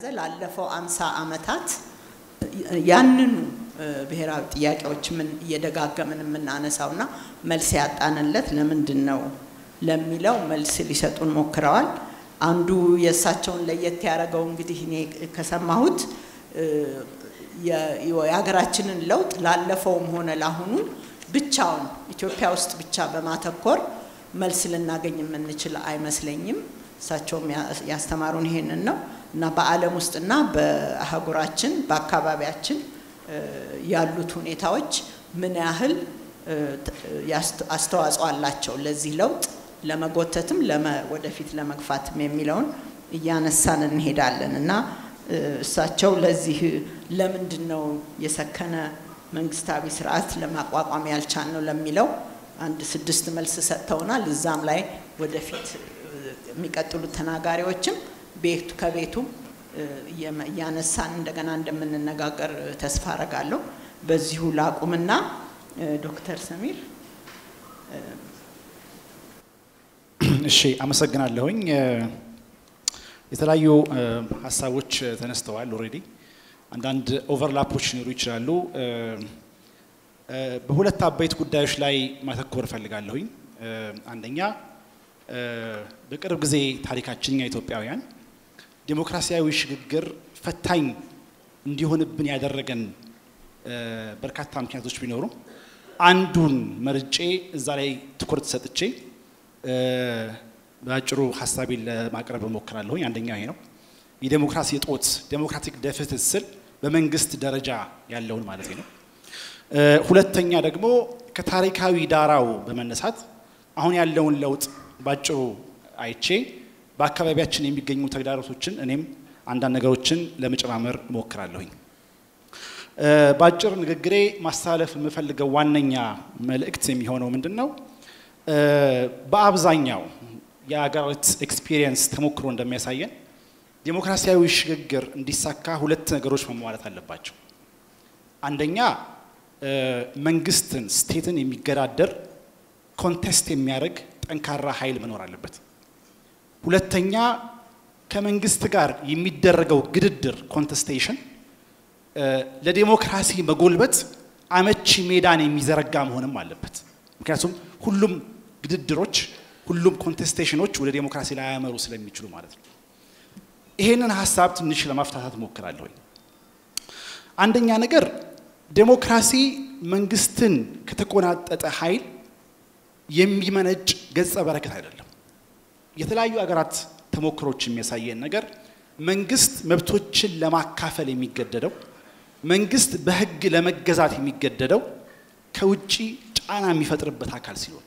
ላለፈው 50 ዓመታት ያንኑ ብሔራዊ ጥያቄዎች ምን እየደጋገመን እናነሳውና መልስ ያጣንለት ለምንድነው ለሚለው መልስ ሊሰጡን ሞክረዋል አንዱ የሳቸውን ለየት ያረጋው እንግዲህ እኔ ከሰማሁት የሀገራችንን ለውጥ ላለፈውም ሆነ ለአሁኑ ብቻውን ኢትዮጵያ ውስጥ ብቻ በማተኮር መልስ ልናገኝ የምንችል አይመስለኝም ሳቸውም ያስተማሩን ይሄንን ነው እና በዓለም ውስጥና በአህጉራችን በአካባቢያችን ያሉት ሁኔታዎች ምን ያህል አስተዋጽኦ አላቸው ለዚህ ለውጥ ለመጎተትም ወደፊት ለመግፋትም የሚለውን እያነሳን እንሄዳለን እና እሳቸው ለዚህ ለምንድነው የሰከነ መንግስታዊ ስርዓት ለማቋቋም ያልቻልነው ለሚለው አንድ 6 መልስ ሰጥተውናል እዛም ላይ ወደፊት የሚቀጥሉ ተናጋሪዎችም ከቤቱ ያነሳን እንደገና እንደምንነጋገር ተስፋ አረጋለሁ በዚሁ ላቁምና ዶክተር ሰሚር እሺ አመሰግናለሁኝ የተለያዩ ሐሳቦች ተነስተዋል ኦሬዲ አንዳንድ ኦቨርላፖች ሊኖሩ ይችላሉ በሁለት አበይት ጉዳዮች ላይ ማተኮር ፈልጋለሁኝ አንደኛ በቅርብ ጊዜ ታሪካችን የኢትዮጵያውያን ዲሞክራሲያዊ ሽግግር ፈታኝ እንዲሆንብን ያደረገን በርካታ ምክንያቶች ቢኖሩ አንዱን መርጬ እዛ ላይ ትኩረት ሰጥቼ ባጭሩ ሐሳቤን ለማቅረብ ሞክራለሁ አንደኛው ይሄ ነው የዲሞክራሲ ጦት ዴሞክራቲክ ዴፊሲት ስል በመንግስት ደረጃ ያለውን ማለት ነው ሁለተኛ ደግሞ ከታሪካዊ ዳራው በመነሳት አሁን ያለውን ለውጥ ባጭሩ አይቼ በአካባቢያችን የሚገኙ ተግዳሮቶችን እኔም አንዳንድ ነገሮችን ለመጨማመር ሞክራለሁኝ ባጭር ንግግሬ ማስተላለፍ የምፈልገው ዋነኛ መልእክት የሚሆነው ምንድነው በአብዛኛው የአገራት ኤክስፒሪየንስ ተሞክሮ እንደሚያሳየን ዲሞክራሲያዊ ሽግግር እንዲሳካ ሁለት ነገሮች መሟላት አለባቸው አንደኛ መንግስትን ስቴትን የሚገዳደር ኮንቴስት የሚያደርግ ጠንካራ ኃይል መኖር አለበት ሁለተኛ ከመንግስት ጋር የሚደረገው ግድድር ኮንቴስቴሽን ለዲሞክራሲ መጎልበት አመቺ ሜዳን የሚዘረጋ መሆንም አለበት ምክንያቱም ሁሉም ግድድሮች ሁሉም ኮንቴስቴሽኖች ወደ ዲሞክራሲ ላይ ያመሩ ስለሚችሉ ማለት ነው ይሄንን ሐሳብ ትንሽ ለማፍታታት ሞክራለሁ አንደኛ ነገር ዲሞክራሲ መንግስትን ከተቆናጠጠ ኃይል የሚመነጭ ገጸ በረከት አይደለም የተለያዩ አገራት ተሞክሮች የሚያሳየን ነገር መንግስት መብቶችን ለማካፈል የሚገደደው መንግስት በህግ ለመገዛት የሚገደደው ከውጪ ጫና የሚፈጥርበት አካል ሲሆን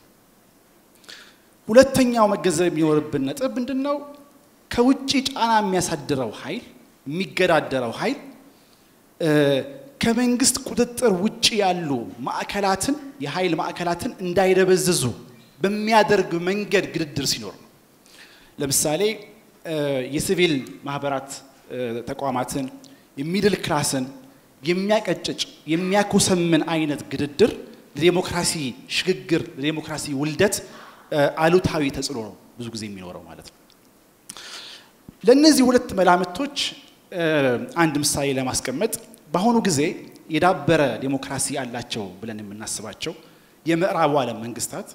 ሁለተኛው መገንዘብ የሚኖርብን ነጥብ ምንድነው ከውጪ ጫና የሚያሳድረው ኃይል የሚገዳደረው ኃይል ከመንግስት ቁጥጥር ውጪ ያሉ ማዕከላትን የኃይል ማዕከላትን እንዳይደበዝዙ በሚያደርግ መንገድ ግድድር ሲኖር ነው ለምሳሌ የሲቪል ማህበራት ተቋማትን የሚድል ክላስን የሚያቀጭጭ የሚያኮሰምን አይነት ግድድር ለዲሞክራሲ ሽግግር ለዲሞክራሲ ውልደት አሉታዊ ተጽዕኖ ነው ብዙ ጊዜ የሚኖረው ማለት ነው ለነዚህ ሁለት መላምቶች አንድ ምሳሌ ለማስቀመጥ በአሁኑ ጊዜ የዳበረ ዲሞክራሲ አላቸው ብለን የምናስባቸው የምዕራቡ ዓለም መንግስታት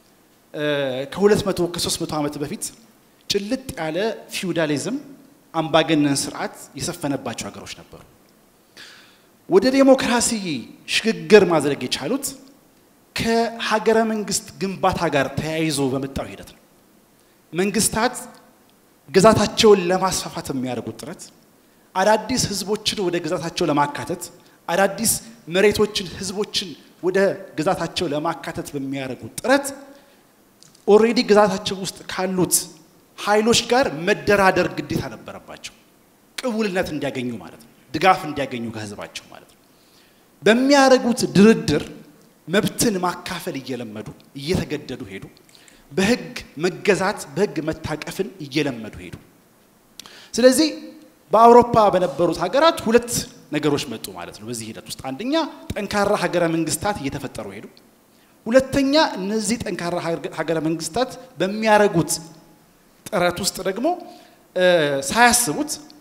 ከ200 ከ300 ዓመት በፊት ጭልጥ ያለ ፊውዳሊዝም አምባገነን ስርዓት የሰፈነባቸው ሀገሮች ነበሩ ወደ ዲሞክራሲ ሽግግር ማድረግ የቻሉት ከሀገረ መንግስት ግንባታ ጋር ተያይዞ በመጣው ሂደት ነው መንግስታት ግዛታቸውን ለማስፋፋት የሚያደርጉት ጥረት አዳዲስ ህዝቦችን ወደ ግዛታቸው ለማካተት አዳዲስ መሬቶችን ህዝቦችን ወደ ግዛታቸው ለማካተት በሚያደርጉት ጥረት ኦሬዲ ግዛታቸው ውስጥ ካሉት ኃይሎች ጋር መደራደር ግዴታ ነበረባቸው ቅቡልነት እንዲያገኙ ማለት ነው ድጋፍ እንዲያገኙ ከህዝባቸው ማለት ነው በሚያደርጉት ድርድር መብትን ማካፈል እየለመዱ እየተገደዱ ሄዱ በህግ መገዛት በህግ መታቀፍን እየለመዱ ሄዱ ስለዚህ በአውሮፓ በነበሩት ሀገራት ሁለት ነገሮች መጡ ማለት ነው በዚህ ሂደት ውስጥ አንደኛ ጠንካራ ሀገረ መንግስታት እየተፈጠሩ ሄዱ ሁለተኛ እነዚህ ጠንካራ ሀገረ መንግስታት በሚያረጉት ጥረት ውስጥ ደግሞ ሳያስቡት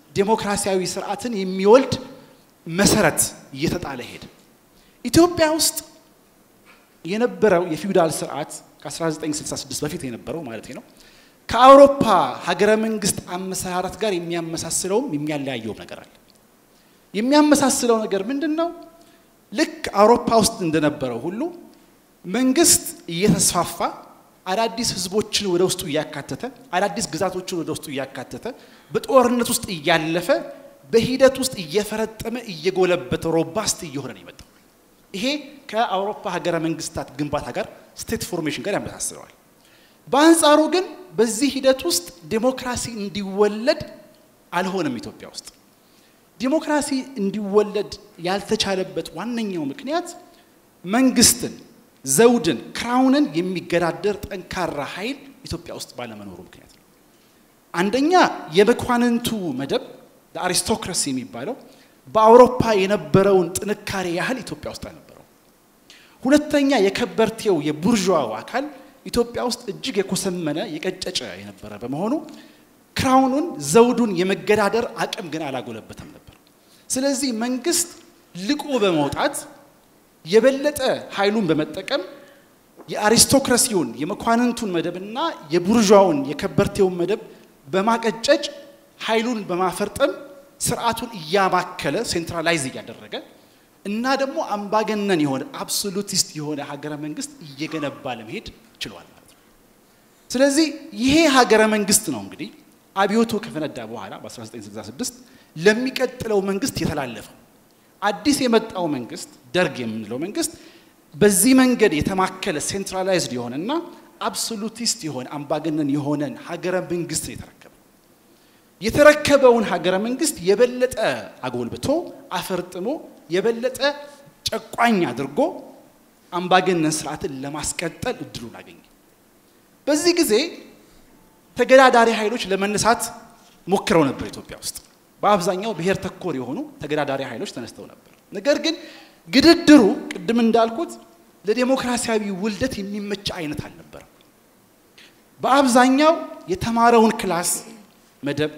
ዴሞክራሲያዊ ስርዓትን የሚወልድ መሰረት እየተጣለ ሄደ ኢትዮጵያ ውስጥ የነበረው የፊውዳል ስርዓት ከ1966 በፊት የነበረው ማለት ነው ከአውሮፓ ሀገረ መንግስት አመሰራረት ጋር የሚያመሳስለው የሚያለያየው ነገር አለ የሚያመሳስለው ነገር ምንድነው ልክ አውሮፓ ውስጥ እንደነበረው ሁሉ መንግስት እየተስፋፋ አዳዲስ ህዝቦችን ወደ ውስጡ ያካተተ አዳዲስ ግዛቶችን ወደ ውስጡ ያካተተ በጦርነት ውስጥ ያለፈ በሂደት ውስጥ እየፈረጠመ እየጎለበተ ሮባስት እየሆነ ነው የመጣው ይሄ ከአውሮፓ ሀገረ መንግስታት ግንባታ ጋር ስቴት ፎርሜሽን ጋር ያመሳስለዋል በአንጻሩ ግን በዚህ ሂደት ውስጥ ዴሞክራሲ እንዲወለድ አልሆነም ኢትዮጵያ ውስጥ ዴሞክራሲ እንዲወለድ ያልተቻለበት ዋነኛው ምክንያት መንግስትን ዘውድን ክራውንን የሚገዳደር ጠንካራ ኃይል ኢትዮጵያ ውስጥ ባለመኖሩ ምክንያት ነው አንደኛ የመኳንንቱ መደብ አሪስቶክራሲ የሚባለው በአውሮፓ የነበረውን ጥንካሬ ያህል ኢትዮጵያ ውስጥ አልነበረው ሁለተኛ የከበርቴው የቡርዥዋው አካል ኢትዮጵያ ውስጥ እጅግ የኮሰመነ የቀጨጨ የነበረ በመሆኑ ክራውኑን ዘውዱን የመገዳደር አቅም ግን አላጎለበተም ነበር ስለዚህ መንግስት ልቆ በመውጣት የበለጠ ኃይሉን በመጠቀም የአሪስቶክራሲውን የመኳንንቱን መደብና የቡርዥዋውን የከበርቴውን መደብ በማቀጨጭ ኃይሉን በማፈርጠም ስርዓቱን ያባከለ ሴንትራላይዝ ያደረገ እና ደግሞ አምባገነን የሆነ አብሶሉቲስት የሆነ ሀገረ መንግስት እየገነባ ለመሄድ ችሏል ማለት ነው ስለዚህ ይሄ ሀገረ መንግስት ነው እንግዲህ አብዮቱ ከፈነዳ በኋላ በ1966 ለሚቀጥለው መንግስት የተላለፈው አዲስ የመጣው መንግስት ደርግ የምንለው መንግስት በዚህ መንገድ የተማከለ ሴንትራላይዝድ የሆነና አብሶሉቲስት የሆነ አምባገነን የሆነን ሀገረ መንግስት የተረከበውን ሀገረ መንግስት የበለጠ አጎልብቶ አፈርጥሞ የበለጠ ጨቋኝ አድርጎ አምባገነን ስርዓትን ለማስቀጠል እድሉን አገኘ በዚህ ጊዜ ተገዳዳሪ ኃይሎች ለመነሳት ሞክረው ነበር ኢትዮጵያ ውስጥ በአብዛኛው ብሔር ተኮር የሆኑ ተገዳዳሪ ኃይሎች ተነስተው ነበር ነገር ግን ግድድሩ ቅድም እንዳልኩት ለዲሞክራሲያዊ ውልደት የሚመች አይነት አልነበር በአብዛኛው የተማረውን ክላስ መደብ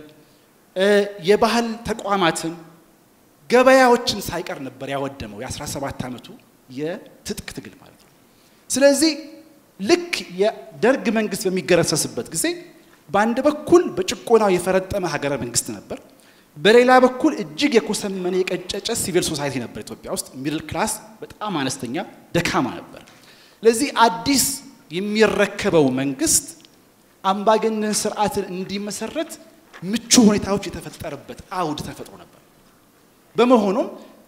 የባህል ተቋማትን ገበያዎችን ሳይቀር ነበር ያወደመው የ17 አመቱ የትጥቅ ትግል ማለት ነው ስለዚህ ልክ የደርግ መንግስት በሚገረሰስበት ጊዜ በአንድ በኩል በጭቆናው የፈረጠመ ሀገረ መንግስት ነበር በሌላ በኩል እጅግ የኮሰመነ የቀጨጨ ሲቪል ሶሳይቲ ነበር ኢትዮጵያ ውስጥ ሚድል ክላስ በጣም አነስተኛ ደካማ ነበር ለዚህ አዲስ የሚረከበው መንግስት አምባገነን ስርዓትን እንዲመሰረት ምቹ ሁኔታዎች የተፈጠረበት አውድ ተፈጥሮ ነበር በመሆኑም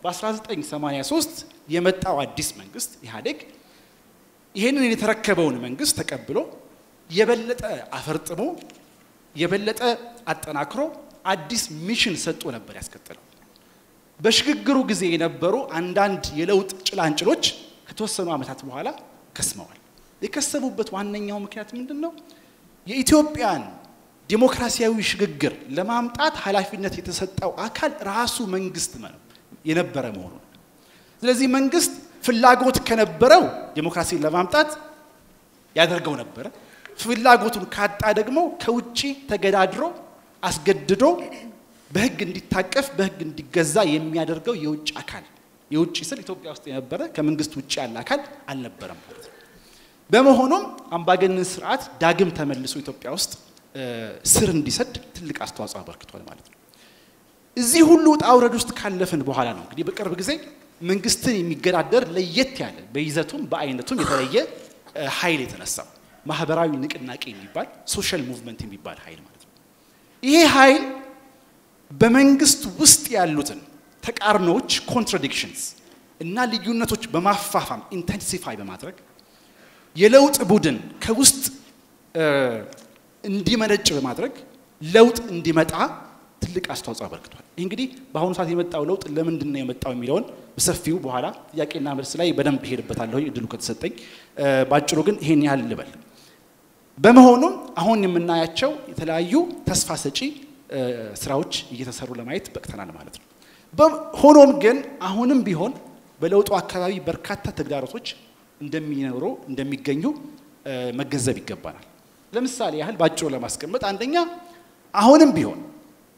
በ1983 የመጣው አዲስ መንግስት ኢህአዴግ ይሄንን የተረከበውን መንግስት ተቀብሎ የበለጠ አፈርጥሞ የበለጠ አጠናክሮ አዲስ ሚሽን ሰጥቶ ነበር ያስከተለው በሽግግሩ ጊዜ የነበሩ አንዳንድ የለውጥ ጭላንጭሎች ከተወሰኑ አመታት በኋላ ከስመዋል የከሰቡበት ዋነኛው ምክንያት ምንድነው የኢትዮጵያን ዲሞክራሲያዊ ሽግግር ለማምጣት ኃላፊነት የተሰጠው አካል ራሱ መንግስት ነው የነበረ መሆኑ ስለዚህ መንግስት ፍላጎት ከነበረው ዲሞክራሲን ለማምጣት ያደርገው ነበር ፍላጎቱን ካጣ ደግሞ ከውጪ ተገዳድሮ አስገድዶ በህግ እንዲታቀፍ በህግ እንዲገዛ የሚያደርገው የውጭ አካል የውጭ ስል ኢትዮጵያ ውስጥ የነበረ ከመንግስት ውጪ ያለ አካል አልነበረም ማለት ነው በመሆኑም አምባገነን ስርዓት ዳግም ተመልሶ ኢትዮጵያ ውስጥ ስር እንዲሰድ ትልቅ አስተዋጽኦ አበርክቷል ማለት ነው እዚህ ሁሉ ጣውረድ ውስጥ ካለፈን በኋላ ነው እንግዲህ በቅርብ ጊዜ መንግስትን የሚገዳደር ለየት ያለ በይዘቱም በአይነቱም የተለየ ኃይል የተነሳው ማህበራዊ ንቅናቄ የሚባል ሶሻል ሙቭመንት የሚባል ኃይል ማለት ነው ይሄ ኃይል በመንግስት ውስጥ ያሉትን ተቃርኖች ኮንትራዲክሽንስ እና ልዩነቶች በማፋፋም ኢንቴንሲፋይ በማድረግ የለውጥ ቡድን ከውስጥ እንዲመነጭ በማድረግ ለውጥ እንዲመጣ ትልቅ አስተዋጽኦ አበርክቷል እንግዲህ በአሁኑ ሰዓት የመጣው ለውጥ ለምንድን ነው የመጣው የሚለውን በሰፊው በኋላ ጥያቄና መልስ ላይ በደንብ ሄድበታለሁ እድሉ ከተሰጠኝ ባጭሩ ግን ይሄን ያህል ልበል በመሆኑም አሁን የምናያቸው የተለያዩ ተስፋ ሰጪ ስራዎች እየተሰሩ ለማየት በቅተናል ማለት ነው በሆኖም ግን አሁንም ቢሆን በለውጡ አካባቢ በርካታ ተግዳሮቶች እንደሚገኙ መገንዘብ ይገባናል ለምሳሌ ያህል ባጭሩ ለማስቀመጥ አንደኛ አሁንም ቢሆን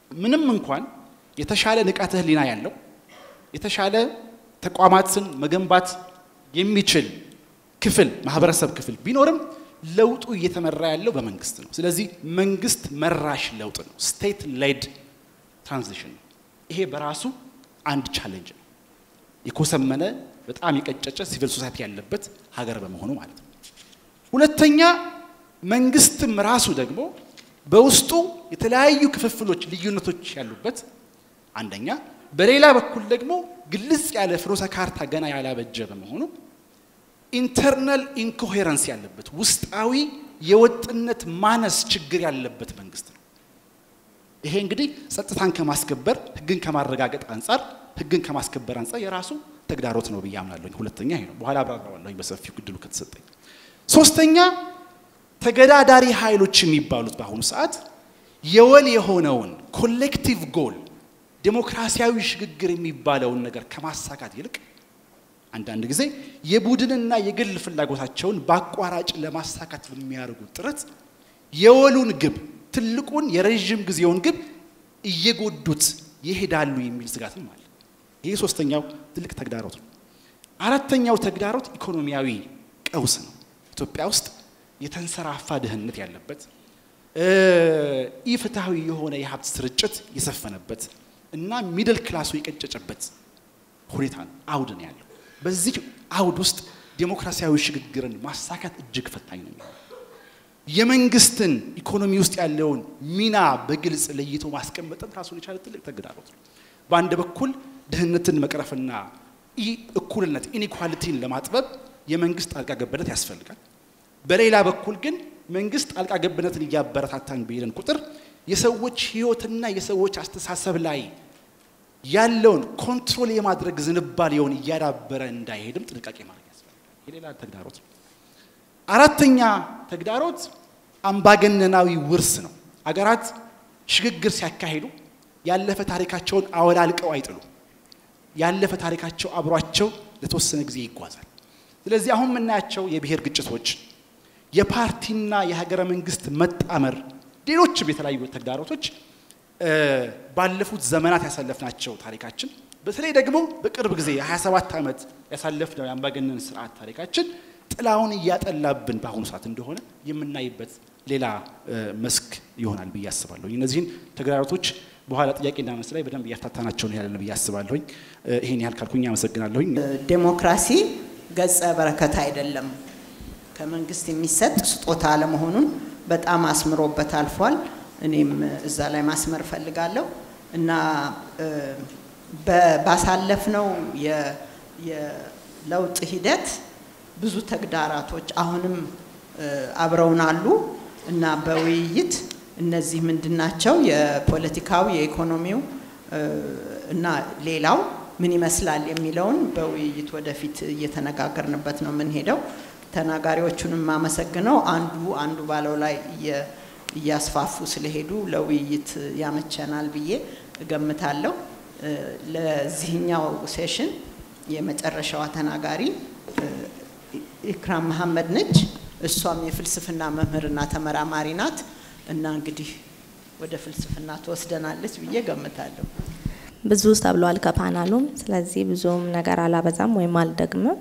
ምንም እንኳን የተሻለ ንቃተ ህሊና ያለው የተሻለ ተቋማትን መገንባት የሚችል ክፍል ማህበረሰብ ክፍል ቢኖርም ለውጡ እየተመራ ያለው በመንግስት ነው ስለዚህ መንግስት መራሽ ለውጥ ነው ስቴት ሌድ ትራንዚሽን ይሄ በራሱ አንድ ቻሌንጅ ነው የኮሰመነ በጣም የቀጨጨ ሲቪል ሶሳይቲ ያለበት ሀገር በመሆኑ ማለት ነው ሁለተኛ መንግስትም ራሱ ደግሞ በውስጡ የተለያዩ ክፍፍሎች ልዩነቶች ያሉበት አንደኛ በሌላ በኩል ደግሞ ግልጽ ያለ ፍኖተ ካርታ ገና ያላበጀ በመሆኑ ኢንተርናል ኢንኮሄረንስ ያለበት ውስጣዊ የወጥነት ማነስ ችግር ያለበት መንግስት ነው ይሄ እንግዲህ ጸጥታን ከማስከበር ህግን ከማረጋገጥ አንፃር ህግን ከማስከበር አንፃር የራሱ ተግዳሮት ነው በያምናለሁ ሁለተኛ ይሄ ነው በኋላ አብራራዋለሁ በሰፊው ግድሉ ከተሰጠኝ ሶስተኛ ተገዳዳሪ ኃይሎች የሚባሉት በአሁኑ ሰዓት የወል የሆነውን ኮሌክቲቭ ጎል ዲሞክራሲያዊ ሽግግር የሚባለውን ነገር ከማሳካት ይልቅ አንዳንድ ጊዜ የቡድንና የግል ፍላጎታቸውን ባቋራጭ ለማሳካት በሚያደርጉት ጥረት የወሉን ግብ ትልቁን የረጅም ጊዜውን ግብ እየጎዱት ይሄዳሉ የሚል ስጋትም አለ ይሄ ሶስተኛው ትልቅ ተግዳሮት ነው አራተኛው ተግዳሮት ኢኮኖሚያዊ ቀውስ ነው ኢትዮጵያ ውስጥ የተንሰራፋ ድህነት ያለበት ኢፍትሃዊ የሆነ የሀብት ስርጭት የሰፈነበት እና ሚድል ክላሱ የቀጨጨበት ሁኔታ አውድ ነው ያለው በዚህ አውድ ውስጥ ዲሞክራሲያዊ ሽግግርን ማሳካት እጅግ ፈታኝ ነው የመንግስትን ኢኮኖሚ ውስጥ ያለውን ሚና በግልጽ ለይቶ ማስቀመጥን ራሱን የቻለ ትልቅ ተግዳሮት ነው በአንድ በኩል ድህነትን መቅረፍና እኩልነት ኢኒኳሊቲን ለማጥበብ የመንግስት ጣልቃ ገብነት ያስፈልጋል በሌላ በኩል ግን መንግስት ጣልቃ ገብነትን ያበረታታን በይለን ቁጥር የሰዎች ህይወትና የሰዎች አስተሳሰብ ላይ ያለውን ኮንትሮል የማድረግ ዝንባሌውን ያዳበረ እንዳይሄድም ጥንቃቄ ማድረግ ያስፈልጋል የሌላ ተግዳሮት አራተኛ ተግዳሮት አምባገነናዊ ውርስ ነው አገራት ሽግግር ሲያካሂዱ ያለፈ ታሪካቸውን አወላልቀው አይጥሉ ያለፈ ታሪካቸው አብሯቸው ለተወሰነ ጊዜ ይጓዛል ስለዚህ አሁን ምናያቸው የብሔር ግጭቶች የፓርቲና የሀገረ መንግስት መጣመር ሌሎችም የተለያዩ ተግዳሮቶች ባለፉት ዘመናት ያሳለፍናቸው ታሪካችን በተለይ ደግሞ በቅርብ ጊዜ 27 አመት ያሳለፍነው የአምባገነን ስርዓት ታሪካችን ጥላውን ያጠላብን በአሁኑ ሰዓት እንደሆነ የምናይበት ሌላ መስክ ይሆናል ብዬ አስባለሁ እነዚህን ተግዳሮቶች በኋላ ጥያቄና መልስ ላይ በደንብ ያፈታታናቸው ነው ያለን ብዬ አስባለሁ ይሄን ያህል ካልኩኝ አመሰግናለሁ ዴሞክራሲ ገጸ በረከት አይደለም ከመንግስት የሚሰጥ ስጦታ ለመሆኑን በጣም አስምሮበት አልፏል እኔም እዛ ላይ ማስመር ፈልጋለሁ እና ባሳለፍነው የለውጥ ሂደት ብዙ ተግዳራቶች አሁንም አብረውን አሉ እና በውይይት እነዚህ ምንድናቸው የፖለቲካው የኢኮኖሚው እና ሌላው ምን ይመስላል የሚለውን በውይይት ወደፊት እየተነጋገርንበት ነው ምን ሄደው ተናጋሪዎቹንም ማመሰግነው አንዱ ባለው ላይ ያስፋፉ ስለሄዱ ለውይይት ያመቸናል ብዬ እገምታለሁ ለዚህኛው ሴሽን የመጨረሻዋ ተናጋሪ ኢክራም መሐመድ ነች እሷም የፍልስፍና መምህርና ተመራማሪ ናት እና እንግዲህ ወደ ፍልስፍና ተወስደናለች ብዬ ገምታለሁ ብዙ ተብሏል ከፓናሉም ስለዚህ ብዙም ነገር አላበዛም ወይም አልደግምም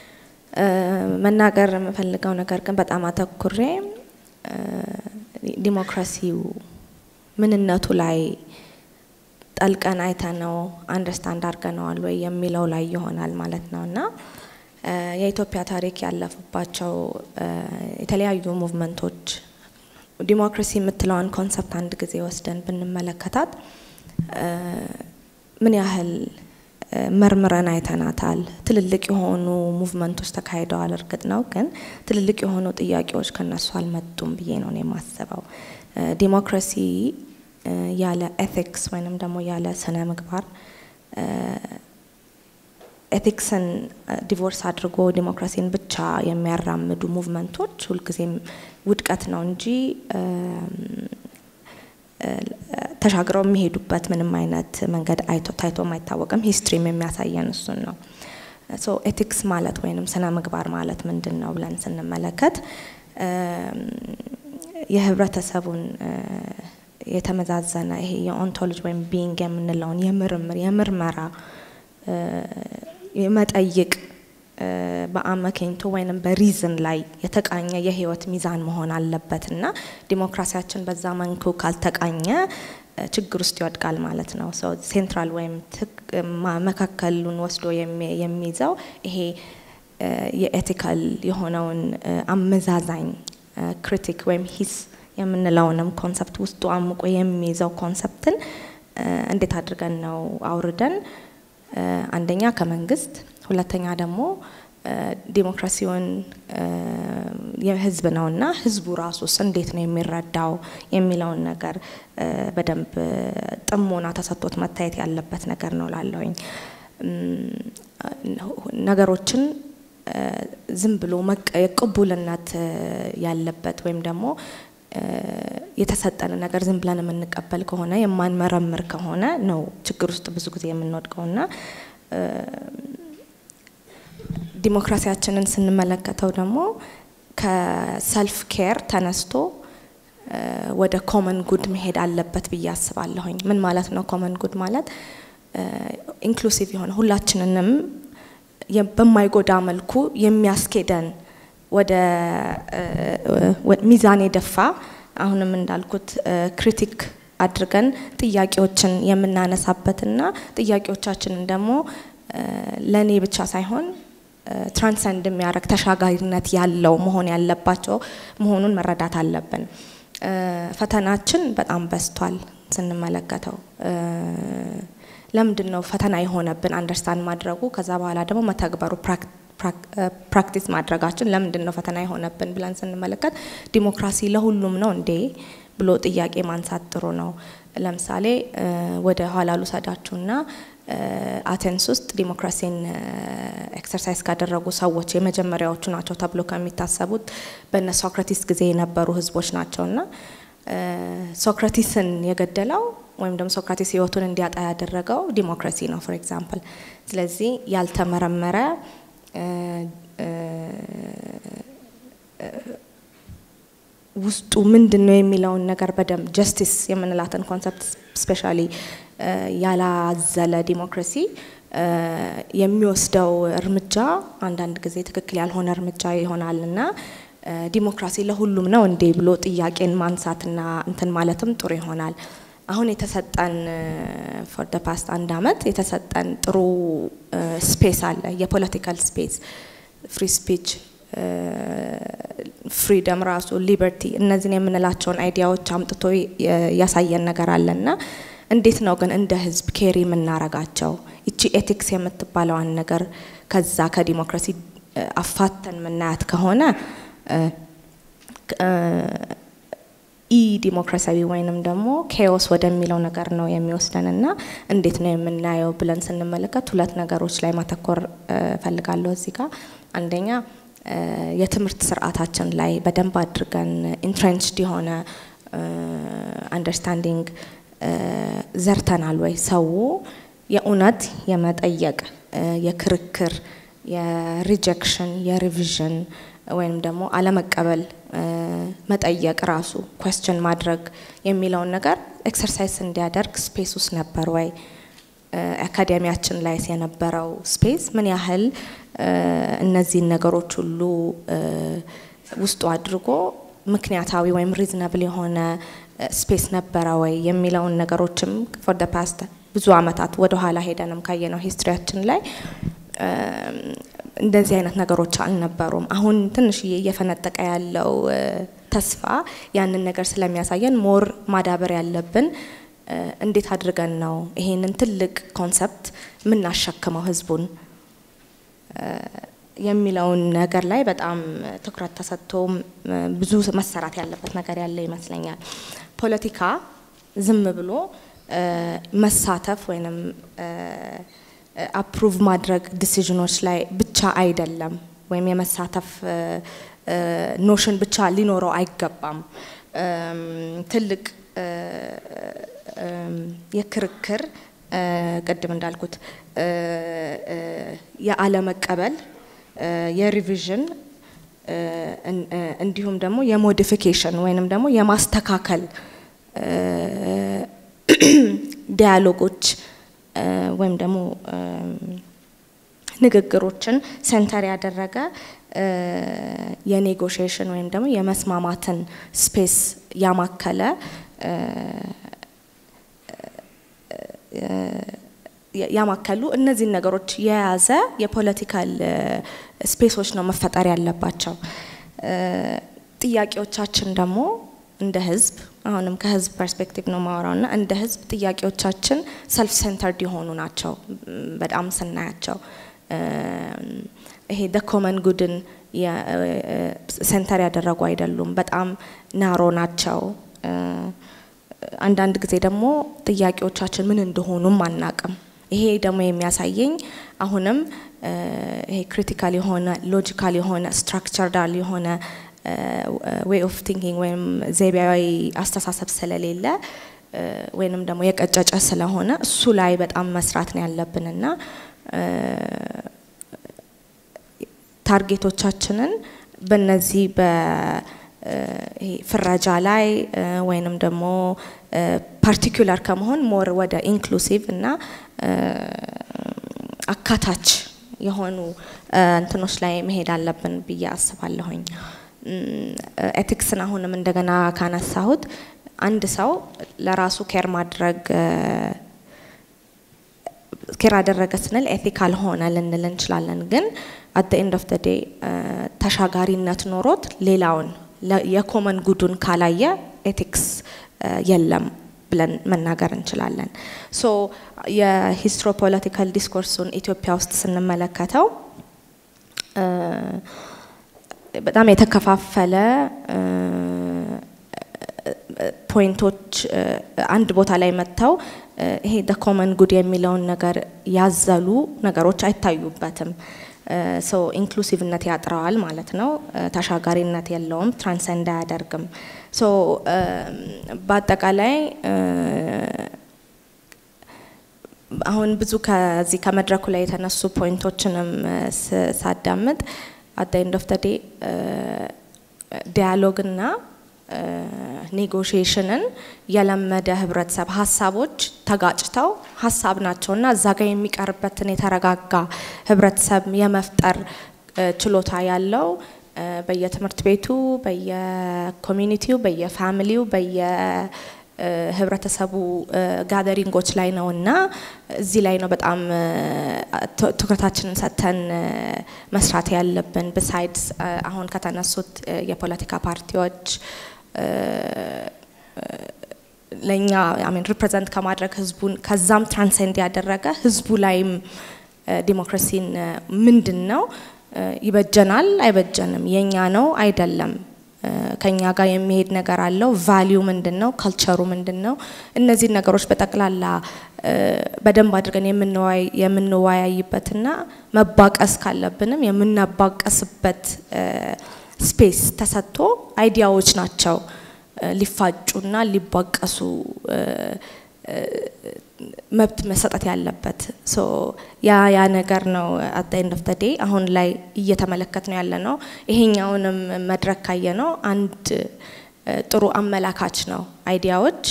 መናገር የምፈልገው ነገር ግን በጣም አተኩሬ ዲሞክራሲው ምንነቱ ላይ ጠልቀን አይተነው አንደርስታንድ አድርገነዋል ወይ የሚለው ላይ ይሆናል ማለት ነውና የኢትዮጵያ ታሪክ ያለፈባቸው የተለያዩ ሙቭመንቶች ዲሞክራሲ የምትለውን ኮንሰፕት አንድ ጊዜ ወስደን ብንመለከታት ምን ያህል መርምረን አይተናታል ትልልቅ የሆኑ ሙቭመንቶች ተካሂደዋል እርግጥ ነው ግን ትልልቅ የሆኑ ጥያቄዎች ከነሱ አልመጡም ብዬ ነው የማስበው ዲሞክራሲ ያለ ኤቲክስ ወይንም ደግሞ ያለ ስነ ምግባር ኤቲክስን ዲቮርስ አድርጎ ዲሞክራሲን ብቻ የሚያራምዱ ሙቭመንቶች ሁልጊዜም ውድቀት ነው እንጂ ተሻግረው የሚሄዱበት ምንም አይነት መንገድ ታይቶ ማይታወቅም ሂስትሪም የሚያሳየን እሱን ነው ሶ ኤቲክስ ማለት ወይንም ስነ ምግባር ማለት ምንድነው ብለን ስንመለከት የህብረተሰቡን የተመዛዘነ ይሄ የኦንቶሎጂ ወይም ቢንግ የምንለውን የምርመራ የመጠይቅ በአመክንቶ ወይንም በሪዝን ላይ የተቃኘ የህይወት ሚዛን መሆን አለበትና ዲሞክራሲያችን በዛ መንኩ ካልተቃኘ ችግር ውስጥ ይወድቃል ማለት ነው ሶ ሴንትራል ወይም መካከሉን ወስዶ የሚይዘው ይሄ የኤቲካል የሆነውን አመዛዛኝ ክሪቲክ ወይም ሂስ የምንለውንም ኮንሰፕት ውስጡ አምቆ የሚይዘው ኮንሰፕትን እንዴት አድርገን ነው አውርደን አንደኛ ከመንግስት ሁለተኛ ደግሞ ዲሞክራሲውን የህዝብ ነውና ህዝቡ ራሱስ እንዴት ነው የሚረዳው የሚለውን ነገር በደንብ ጥሞና ተሰጥቶት መታየት ያለበት ነገር ነው ላለሁኝ ነገሮችን ዝም ብሎ ቅቡልነት ያለበት ወይም ደግሞ የተሰጠነ ነገር ዝም ብለን የምንቀበል ከሆነ የማንመረምር ከሆነ ነው ችግር ውስጥ ብዙ ጊዜ የምንወድቀውና ዲሞክራሲያችንን ስንመለከተው ደግሞ ከሰልፍ ኬር ተነስቶ ወደ ኮመን ጉድ መሄድ አለበት ብዬ አስባለሁኝ ምን ማለት ነው ኮመን ጉድ ማለት ኢንክሉሲቭ የሆነ ሁላችንንም በማይጎዳ መልኩ የሚያስኬደን ወደ ሚዛን የደፋ አሁንም እንዳልኩት ክሪቲክ አድርገን ጥያቄዎችን የምናነሳበትና ጥያቄዎቻችንን ደግሞ ለኔ ብቻ ሳይሆን ትራንሰንድ የሚያረግ ተሻጋሪነት ያለው መሆን ያለባቸው መሆኑን መረዳት አለብን ፈተናችን በጣም በስቷል ስንመለከተው ለምንድነው ፈተና የሆነብን አንደርስታንድ ማድረጉ ከዛ በኋላ ደግሞ መተግበሩ ፕራክቲስ ማድረጋችን ለምንድነው ፈተና የሆነብን ብለን ስንመለከት ዲሞክራሲ ለሁሉም ነው እንዴ ብሎ ጥያቄ ማንሳት ጥሩ ነው ለምሳሌ ወደ ኋላሉ ሰዳችሁና አቴንስ ውስጥ ዲሞክራሲን ኤክሰርሳይዝ ካደረጉ ሰዎች የመጀመሪያዎቹ ናቸው ተብሎ ከሚታሰቡት በእነ ሶክራቲስ ጊዜ የነበሩ ህዝቦች ናቸውና ሶክራቲስን የገደለው ወይም ደግሞ ሶክራቲስ ህይወቱን እንዲያጣ ያደረገው ዲሞክራሲ ነው ፎር ኤግዛምፕል ስለዚህ ያልተመረመረ ውስጡ ምንድነው የሚለውን ነገር በደም ጀስቲስ የምንላትን ኮንሰፕት ስፔሻሊ ያላዘለ ዲሞክራሲ የሚወስደው እርምጃ አንዳንድ ጊዜ ትክክል ያልሆነ እርምጃ ይሆናልና ዲሞክራሲ ለሁሉም ነው እንዴ ብሎ ጥያቄን ማንሳትና እንትን ማለትም ጥሩ ይሆናል አሁን የተሰጠን for the past አንድ አመት የተሰጠን ጥሩ ስፔስ አለ የፖለቲካል ስፔስ ፍሪ ስፒች ፍሪደም ራሱ ሊበርቲ እነዚህን የምንላቸውን አይዲያዎች አምጥቶ ያሳየን ነገር አለና እንዴት ነው ግን እንደ ህዝብ ኬሪ ምናረጋቸው እቺ ኤቲክስ የምትባለዋን ነገር ከዛ ከዲሞክራሲ አፋተን ምናያት ከሆነ ዲሞክራሲያዊ ወይንም ደግሞ ኬኦስ ወደሚለው ነገር ነው የሚወስደንና እንዴት ነው የምናየው ብለን ስንመለከት ሁለት ነገሮች ላይ ማተኮር ፈልጋለሁ እዚህ ጋር አንደኛ የትምህርት ስርዓታችን ላይ በደንብ አድርገን ኢንትሬንችድ የሆነ አንደርስታንዲንግ ዘርተናል ወይ ሰው የኡነት የመጠየቅ የክርክር የሪጀክሽን የሪቪዥን ወይም ደግሞ አለመቀበል መጠየቅ ራሱ ኩዌስቸን ማድረግ የሚለው ነገር ኤክሰርሳይዝ እንዲያደርግ ስፔስ ውስጥ ነበር ወይ አካዳሚያችን ላይ የነበረው ስፔስ ምን ያህል እነዚህ ነገሮች ሁሉ ውስጡ አድርጎ ምክንያታዊ ወይም ሪዝነብል የሆነ ስፔስ ነበረ ወይ የሚለውን ነገሮችም for the past ብዙ አመታት ወደ ኋላ ሄደንም ካየነው ሂስትሪያችን ላይ እንደዚህ አይነት ነገሮች አልነበሩም አሁን ትንሽ እየፈነጠቀ ያለው ተስፋ ያንን ነገር ስለሚያሳየን ሞር ማዳበር ያለብን እንዴት አድርገን ነው ይሄንን ትልቅ ኮንሰፕት ምን አሸከመው ህዝቡን የሚለውን ነገር ላይ በጣም ትኩረት ተሰጥቶ ብዙ መሰራት ያለበት ነገር ያለ ይመስለኛል ፖለቲካ ዝም ብሎ መሳተፍ ወይንም አፕሩቭ ማድረግ ዲሲዥኖች ላይ ብቻ አይደለም ወይም የመሳተፍ ኖሽን ብቻ ሊኖረው አይገባም ትልቅ የክርክር ቀደም እንዳልኩት የዓለመቀበል የሪቪዥን እንዲሁም ደግሞ የሞዲፊኬሽን ወይንም ደግሞ የማስተካከል ዲያሎጎች ወይም ደግሞ ንግግሮችን ሴንተር ያደረገ የኔጎሺዬሽን ወይም ደግሞ የመስማማትን ስፔስ ያማከለ ያማከሉ እነዚህ ነገሮች የያዘ የፖለቲካል ስፔሶች ነው መፈጠር ያለባቸው ጥያቄዎቻችን ደግሞ እንደ ህዝብ አሁንም ከህዝብ ፐርስፔክቲቭ ነው ማወራውና እንደ ህዝብ ጥያቄዎቻችን ሰልፍ ሴንተርድ የሆኑ ናቸው በጣም ስናያቸው ይሄ the common goodን ሴንተር ያደረጉ አይደሉም በጣም ናሮ ናቸው አንዳንድ ጊዜ ደግሞ ጥያቄዎቻችን ምን እንደሆኑም አናቅም ይሄ ደግሞ የሚያሳየኝ አሁንም ይሄ ክሪቲካል የሆነ ሎጂካል የሆነ ስትራክቸርዳል የሆነ way of thinking ወይም ዘይቤያዊ አስተሳሰብ ስለሌለ ወይንም ደግሞ የቀጨጨ ስለሆነ እሱ ላይ በጣም መስራት ነው ያለብንና ታርጌቶቻችንን በእነዚህ ፍራጃ ላይ ወይንም ደግሞ ፓርቲኩላር ከመሆን ሞር ወደ ኢንክሉሲቭ እና አካታች የሆኑ እንትኖች ላይ መሄድ አለብን ብዬ አስባለሁኝ ኤቲክስን አሁንም እንደገና ካነሳሁት አንድ ሰው ለራሱ ኬር ማድረግ ኬር አደረገ ስንል ኤቲካል ሆነ ልንል እንችላለን ግን at the end of the day ተሻጋሪነት ኖሮት ሌላውን የኮመን ጉዱን ካላየ ኤቲክስ የለም ብለን መናገር እንችላለን ሶ የሂስትሮፖለቲካል ዲስኮርሱን ኢትዮጵያ ውስጥ ስንመለከተው በጣም የተከፋፈለ ፖይንቶች አንድ ቦታ ላይ መተው ይሄ the common good የሚለውን ነገር ያዘሉ ነገሮች አይታዩበትም ሶ ኢንክሉሲቭነት ያጥራዋል ማለት ነው ተሻጋሪነት የለውም ትራንሰንድ አያደርግም ሶ በአጠቃላይ አሁን ብዙ ከዚህ ከመድረኩ ላይ የተነሱ ፖይንቶችንም ሳዳምጥ at the end of the day ዲያሎግ እና ኔጎሺዬሽንን የለመደ ህብረተሰብ ሐሳቦች ተጋጭተው ሐሳብ ናቸውና እዛ ጋር የሚቀርበትን የተረጋጋ ህብረተሰብ የመፍጠር ችሎታ ያለው በየትምህርት ቤቱ በየኮሚኒቲው በየፋሚሊው በየህብረተሰቡ ጋደሪንጎች ላይ ነውና እዚህ ላይ ነው በጣም ትኩረታችንን ሰጥተን መስራት ያለብን besides አሁን ከተነሱት የፖለቲካ ፓርቲዎች ለኛ ሪፕሬዘንት ከማድረግ ህዝቡን ከዛም ትራንሰንድ ያደረገ ህዝቡ ላይም ዲሞክራሲን ምንድነው ይበጀናል አይበጀንም የኛ ነው አይደለም ከኛ ጋር የሚሄድ ነገር አለው ቫልዩ ምንድነው ካልቸሩ ምንድነው እነዚህ ነገሮች በተቀላላ በደንብ አድርገን የምንወያይበትና መባቀስ ካለብንም የምንባቀስበት ስፔስ ተሰጥቶ አይዲያዎች ናቸው ሊፋጩና ሊባቀሱ መብት መሰጠት ያለበት ሶ ያ ነገር ነው at the end of the day አሁን ላይ እየተመለከተን ያለነው ይሄኛውንም መድረክ ካየነው አንድ ጥሩ አመላካች ነው አይዲያዎች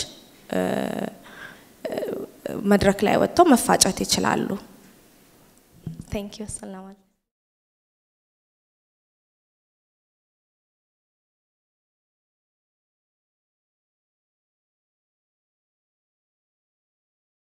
መድረክ ላይ ወጥተው መፋጨት ይችላሉ thank you ሰላም